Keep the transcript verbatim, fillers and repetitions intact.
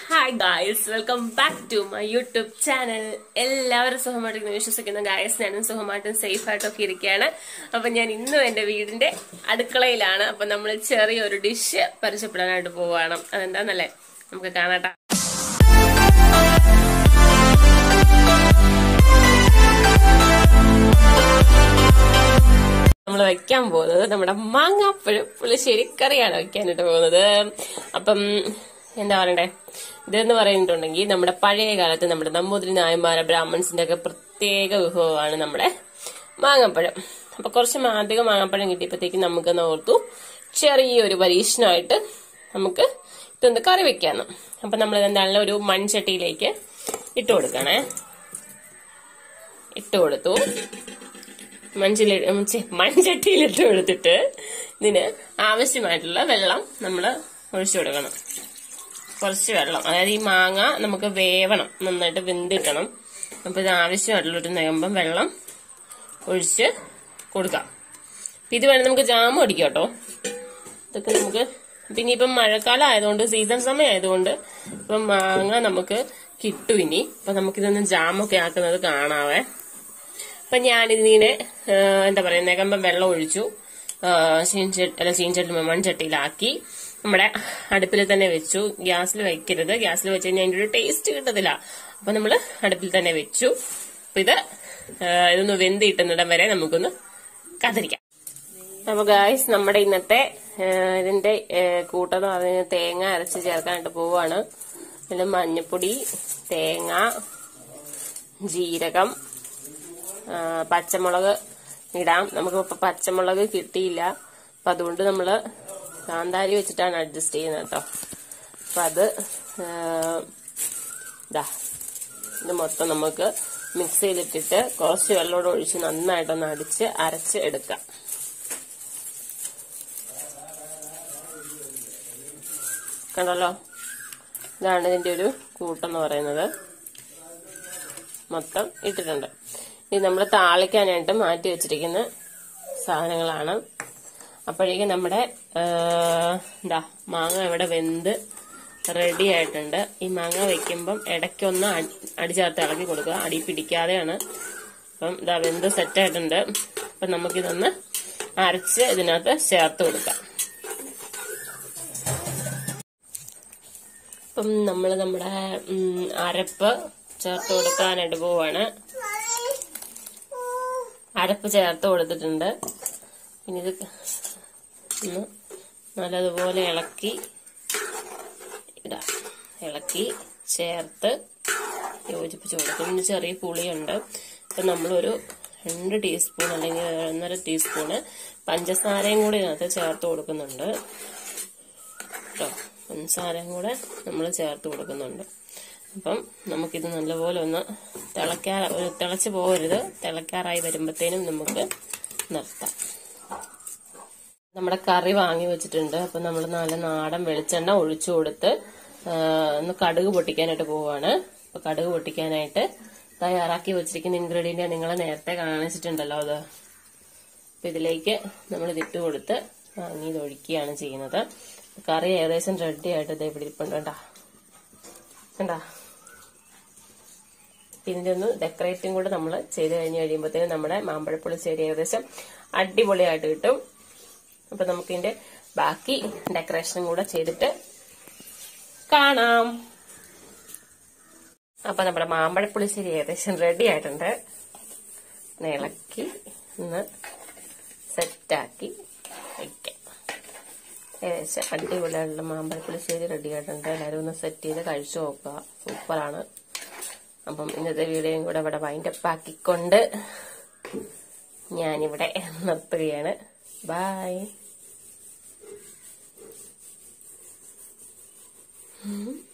Hi guys, welcome back to my YouTube channel. എല്ലാവരും സുഖമായിട്ടിരിക്കുന്നു വിശ്വസിക്കുന്ന ഗായ്സ്. ഞാനും സുഖമായിട്ടും സേഫ് ആയിട്ടൊക്കെ ഇരിക്കുകയാണ്. അപ്പൊ ഞാൻ ഇന്നും എന്റെ വീടിന്റെ അടുക്കളയിലാണ്. അപ്പൊ നമ്മൾ ചെറിയൊരു ഡിഷ് പരിചയപ്പെടാനായിട്ട് പോവുകയാണ്. അതെന്താന്നല്ലേ നമുക്ക് കാണാട്ടാ. നമ്മൾ വെക്കാൻ പോകുന്നത് നമ്മുടെ മാങ്ങാപ്പഴം പുളിശ്ശേരി കറിയാണ് വെക്കാനായിട്ട് പോകുന്നത്. അപ്പം എന്താ പറയണ്ടേ, ഇതെന്ന് പറയുന്നുണ്ടെങ്കിൽ നമ്മുടെ പഴയ കാലത്ത് നമ്മുടെ നമ്പൂതിരി നായന്മാരെ ബ്രാഹ്മൺസിന്റെ ഒക്കെ പ്രത്യേക വിഭവമാണ് നമ്മുടെ മാങ്ങാപ്പഴം. അപ്പൊ കുറച്ച് അധികം മാങ്ങാപ്പഴം കിട്ടിയപ്പോഴത്തേക്ക് നമുക്ക് ഓർത്തു ചെറിയൊരു പരീക്ഷണമായിട്ട് നമുക്ക് ഇതൊന്ന് കറി വെക്കാന്ന്. അപ്പൊ നമ്മൾ എന്തായാലും ഒരു മൺചട്ടിയിലേക്ക് ഇട്ട് കൊടുക്കണേ. ഇട്ട് കൊടുത്തു മൺചില മൺചട്ടിയിലിട്ട് കൊടുത്തിട്ട് ഇതിന് ആവശ്യമായിട്ടുള്ള വെള്ളം നമ്മൾ ഒഴിച്ചു കൊടുക്കണം. കുറച്ച് വെള്ളം, അതായത് ഈ മാങ്ങ നമുക്ക് വേവണം, നന്നായിട്ട് വെന്തിട്ടണം. അപ്പൊ ഇത് ആവശ്യമായിട്ടുള്ളൊരു നേമ്പം വെള്ളം ഒഴിച്ച് കൊടുക്കാം. ഇത് വേണം നമുക്ക് ജാമ് അടിക്കാം കേട്ടോ. ഇതൊക്കെ നമുക്ക് പിന്നെ ഇപ്പം മഴക്കാലം ആയതുകൊണ്ട്, സീസൺ സമയം ആയതുകൊണ്ട് ഇപ്പം മാങ്ങ നമുക്ക് കിട്ടും ഇനി. അപ്പൊ നമുക്കിതൊന്ന് ജാമൊക്കെ ആക്കുന്നത് കാണാവേ. അപ്പൊ ഞാനിതിനെ എന്താ പറയാ നേകമ്പം വെള്ളം ഒഴിച്ചു ചീൻചട്ടി അല്ല ചീൻചട്ടി മൺചട്ടിയിലാക്കി നമ്മുടെ അടുപ്പിൽ തന്നെ വെച്ചു. ഗ്യാസിൽ വെക്കരുത്, ഗ്യാസിൽ വെച്ച് കഴിഞ്ഞാൽ അതിന്റെ ഒരു ടേസ്റ്റ് കിട്ടത്തില്ല. അപ്പൊ നമ്മള് അടുപ്പിൽ തന്നെ വെച്ചു. അപ്പൊ ഇത് ഇതൊന്ന് വെന്ത് കിട്ടുന്നിടം വരെ നമുക്കൊന്ന് കാത്തിരിക്കാം. അപ്പൊ ഗായ്സ്, നമ്മുടെ ഇന്നത്തെ ഇതിന്റെ കൂട്ടെന്ന് പറഞ്ഞ തേങ്ങ അരച്ച് ചേർക്കാനായിട്ട് പോവാണ്. പിന്നെ മഞ്ഞപ്പൊടി, തേങ്ങ, ജീരകം, പച്ചമുളക് ഇടാം. നമുക്ക് പച്ചമുളക് കിട്ടിയില്ല, അപ്പൊ അതുകൊണ്ട് നമ്മള് കാന്താരി വെച്ചിട്ടാണ് അഡ്ജസ്റ്റ് ചെയ്യുന്നത് കേട്ടോ. അപ്പൊ അത് ഇതാ ഇത് മൊത്തം നമുക്ക് മിക്സിയിലിട്ടിട്ട് കുറച്ച് വെള്ളമോടെ ഒഴിച്ച് നന്നായിട്ടൊന്ന് അടിച്ച് അരച്ച് എടുക്കാം. കണ്ടല്ലോ, ഇതാണ് ഇതിന്റെ ഒരു കൂട്ടെന്ന് പറയുന്നത്. മൊത്തം ഇട്ടിട്ടുണ്ട്. ഇത് നമ്മൾ താളിക്കാനായിട്ട് മാറ്റി വെച്ചിരിക്കുന്ന സാധനങ്ങളാണ്. അപ്പോഴേക്കും നമ്മുടെ എന്താ മാങ്ങ ഇവിടെ വെന്ത് റെഡി ആയിട്ടുണ്ട്. ഈ മാങ്ങ വെക്കുമ്പം ഇടയ്ക്കൊന്ന് അടി ചേർത്ത് ഇളക്കി കൊടുക്കുക, അടി പിടിക്കാതെയാണ്. അപ്പം ഇതാ വെന്ത് സെറ്റ് ആയിട്ടുണ്ട്. അപ്പൊ നമുക്കിതൊന്ന് അരച്ച് ഇതിനകത്ത് ചേർത്ത് കൊടുക്കാം. അപ്പം നമ്മൾ നമ്മുടെ അരപ്പ് ചേർത്ത് കൊടുക്കാനായിട്ട് പോവാണ്. അരപ്പ് ചേർത്ത് കൊടുത്തിട്ടുണ്ട്. പിന്നെ ഇത് ഒന്ന് നല്ലതുപോലെ ഇളക്കി ഇടാം. ഇളക്കി ചേർത്ത് യോജിപ്പിച്ച് കൊടുക്കും. ഇതിന് ചെറിയ പുളിയുണ്ട്. അപ്പൊ നമ്മളൊരു രണ്ട് ടീസ്പൂൺ അല്ലെങ്കിൽ ഒന്നര ടീസ്പൂണ് പഞ്ചസാരയും കൂടി ഇതിനകത്ത് ചേർത്ത് കൊടുക്കുന്നുണ്ട് കേട്ടോ. പഞ്ചസാരയും കൂടെ നമ്മൾ ചേർത്ത് കൊടുക്കുന്നുണ്ട്. അപ്പം നമുക്കിത് നല്ലപോലെ ഒന്ന് തിളക്കാ തിളച്ച് പോകരുത്. തിളക്കാറായി വരുമ്പോഴത്തേനും നമുക്ക് നിർത്താം. നമ്മുടെ കറി വാങ്ങി വെച്ചിട്ടുണ്ട്. അപ്പൊ നമ്മൾ നല്ല നാടൻ വെളിച്ചെണ്ണ ഒഴിച്ചു കൊടുത്ത് ഒന്ന് കടുക് പൊട്ടിക്കാനായിട്ട് പോവാണ്. അപ്പൊ കടുക് പൊട്ടിക്കാനായിട്ട് തയ്യാറാക്കി വെച്ചിരിക്കുന്ന ഇൻഗ്രീഡിയന്റ് നിങ്ങൾ നേരത്തെ കാണിച്ചിട്ടുണ്ടല്ലോ അത്. അപ്പൊ ഇതിലേക്ക് നമ്മൾ ഇതിട്ട് കൊടുത്ത് വാങ്ങി ഇത് ഒഴിക്കുകയാണ് ചെയ്യുന്നത്. കറി ഏകദേശം റെഡി ആയിട്ട് ഇത് ഇവിടെ ഇരിപ്പുണ്ട്. കണ്ടാ കണ്ടാ ഇതിന്റെ ഒന്ന് ഡെക്കറേറ്റും കൂടെ നമ്മൾ ചെയ്ത് കഴിഞ്ഞ് കഴിയുമ്പോഴത്തേനും നമ്മുടെ മാമ്പഴപ്പുളിശ്ശേരി ഏകദേശം അടിപൊളിയായിട്ട് കിട്ടും. അപ്പൊ നമുക്കിതിന്റെ ബാക്കി ഡെക്കറേഷനും കൂടെ ചെയ്തിട്ട് കാണാം. അപ്പൊ നമ്മുടെ മാമ്പഴപ്പുളിശ്ശേരി ഏകദേശം റെഡി ആയിട്ടുണ്ട്. ഇളക്കി ഒന്ന് സെറ്റാക്കി വയ്ക്കാം. ഏകദേശം അടിപൊളിയായിട്ടുള്ള മാമ്പഴപ്പുളിശ്ശേരി റെഡി ആയിട്ടുണ്ട്. എല്ലാവരും ഒന്ന് സെറ്റ് ചെയ്ത് കഴിച്ചു നോക്കുക, സൂപ്പറാണ്. അപ്പം ഇന്നത്തെ വീഡിയോയും കൂടെ ഇവിടെ വൈൻഡപ്പ് ആക്കിക്കൊണ്ട് ഞാനിവിടെ നിർത്തുകയാണ്. ബൈ.